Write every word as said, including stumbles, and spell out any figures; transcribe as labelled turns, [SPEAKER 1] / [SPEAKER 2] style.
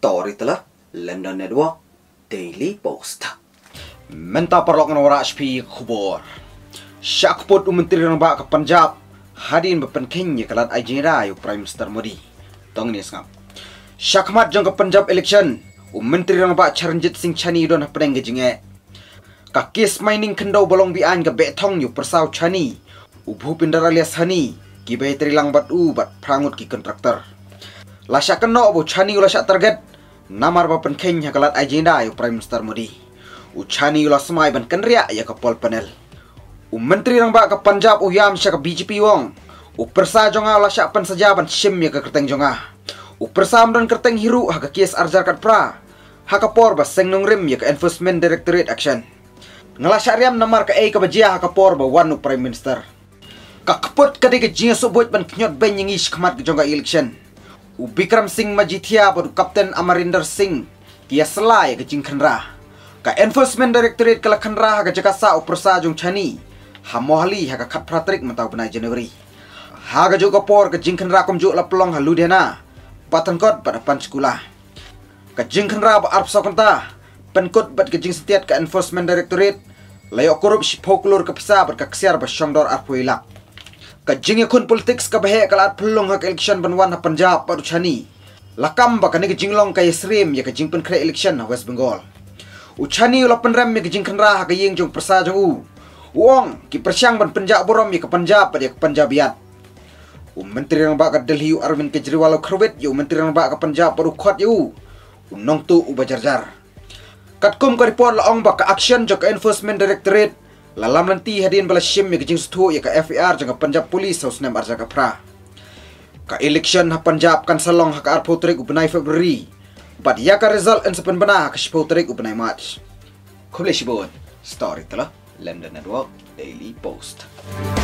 [SPEAKER 1] Story telah London Network Daily Post. Menta perlok ngawara H P khubor. Syakput Menteri ng Bak Punjab hadin berpenkenya kalat agenda yu Prime Minister Modi. Tong ni ngap. Syakmat jang ke Punjab election Menteri ng Bak Charanjit Singh Chani don hapeng gejinge. Ka kes mining kendau bolong bian ke betong yu persau Chani. Ubhu pindar alias Hani ki betri lang bat u bat prangut ki kontraktor. Lasya keno bu Chani lasya target namar ba penkenya kalat agenda yu Prime Minister Modi. U Chani ulah semai ban kenria ya ke pol panel. U Menteri ng Bak ke Punjab u yam sya ke B J P wong. U persa jonga ulah sya pan saja ban sim ya ke kerteng jonga. U persam dan kerteng hiru ha ke kes arjar kat pra. Ha ke por ba seng nong rim ya ke Enforcement Directorate Action. Ngalasya riam namar ke e ke bajia ha ke por ba wan u Prime Minister. Kakput kadai ke jinga subut ban knyot ben yang ish kemat ke jonga election. U Bikram Singh Majithia baru Kapten Amarinder Singh kia selai ke jing khenra. Ka Enforcement Directorate kala khenra ha ke jakasa u persa jong Chani. Ha mohali ha ke khat pratrik matau benai Januari. Ha ke juga por ke jing khenra kum juk la pelong ha Ludhiana. Patangkot pada Panchkula. Ka jing khenra ba arp sakanta. Penkot bat ke jing setiat ke Enforcement Directorate. Layok korup si poklur ke pisa ber ka ksiar ba syongdor arpuilak. Kajing yakun politiks ka bahe kalat pelong hak election banwan ha Punjab baru Chani. Lakam ba kani kajing long kay Srim ya kajing pen kre election ha West Bengal. U Chani ula penrem ya kajing kenra ha kaying jong persa jong u. Uong ki persyang ban Punjab borom ya ke Punjab ya ke Punjabiat. U Menteri ng Bak ka Delhi u Arvind Kejriwal u Kharwit yu Menteri ng Bak ka Punjab baru khot yu. U nong tu u bajarjar. Katkum ka report laong ba ka action jong ka Enforcement Directorate. Lalam nanti hadin bala sim ya kejing setu ya ke F I R jang Punjab Police House nem arja ka pra. Ka election ha Punjab kan salong ha ka arpo tarik u benai Februari. But ya ka result en sepen bena ka sipo tarik u benai March. Kuble shibon story telah London Network Daily Post.